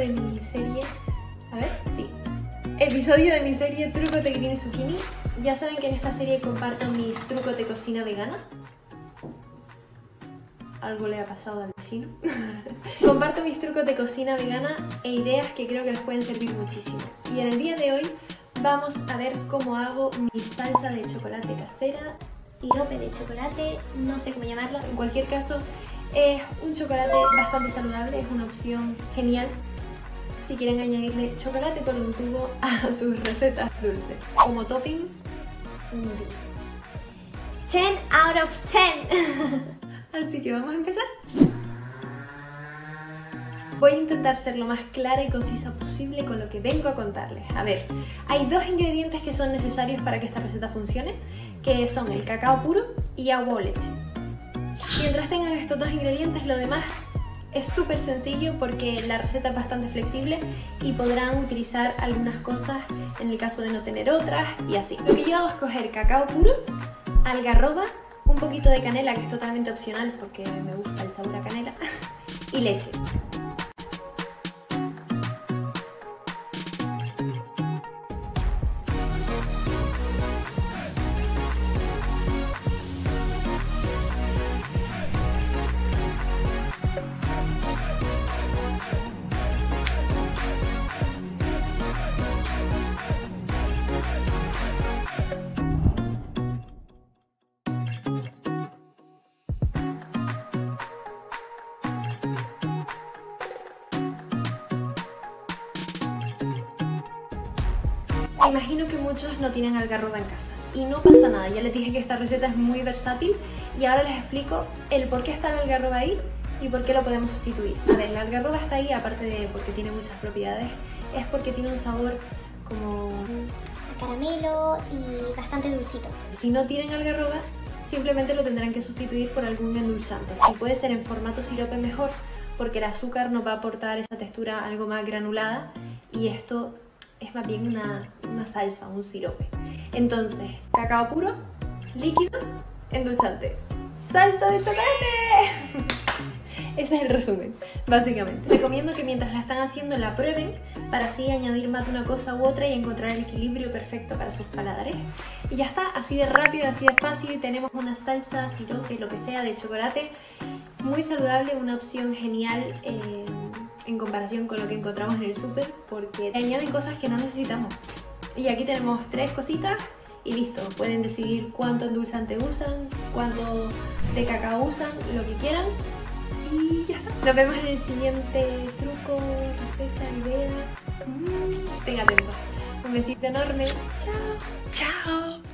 de mi serie... A ver, sí. Episodio de mi serie Trucos de Green Zucchini. Ya saben que en esta serie comparto mis trucos de cocina vegana. Algo le ha pasado al vecino. Comparto mis trucos de cocina vegana e ideas que creo que les pueden servir muchísimo. Y en el día de hoy vamos a ver cómo hago mi salsa de chocolate casera. Sirope de chocolate, no sé cómo llamarlo. En cualquier caso, es un chocolate bastante saludable, es una opción genial si quieren añadirle chocolate por un tubo a sus recetas dulces. Como topping, un 10 out of 10. Así que vamos a empezar. Voy a intentar ser lo más clara y concisa posible con lo que vengo a contarles. A ver, hay dos ingredientes que son necesarios para que esta receta funcione, que son el cacao puro y agua o leche. Mientras tengan estos dos ingredientes, lo demás es súper sencillo porque la receta es bastante flexible y podrán utilizar algunas cosas en el caso de no tener otras y así. Lo que yo hago es coger cacao puro, algarroba, un poquito de canela, que es totalmente opcional porque me gusta el sabor a canela, y leche. Me imagino que muchos no tienen algarroba en casa y no pasa nada, ya les dije que esta receta es muy versátil y ahora les explico el por qué está la algarroba ahí y por qué lo podemos sustituir. A ver, la algarroba está ahí aparte de porque tiene muchas propiedades, es porque tiene un sabor como a caramelo y bastante dulcito. Si no tienen algarroba, simplemente lo tendrán que sustituir por algún endulzante. Si puede ser en formato sirope mejor, porque el azúcar nos va a aportar esa textura algo más granulada y esto es más bien una salsa, un sirope. Entonces, cacao puro, líquido, endulzante, salsa de chocolate. Ese es el resumen, básicamente. Recomiendo que mientras la están haciendo la prueben para así añadir más de una cosa u otra y encontrar el equilibrio perfecto para sus paladares. Y ya está, así de rápido, así de fácil, tenemos una salsa, sirope, lo que sea, de chocolate muy saludable, una opción genial en comparación con lo que encontramos en el súper, porque añaden cosas que no necesitamos. Y aquí tenemos 3 cositas y listo, pueden decidir cuánto endulzante usan, cuánto de cacao usan, lo que quieran y ya está. Nos vemos en el siguiente truco, receta, idea. Estén atentos. Un besito enorme. Chao. Chao.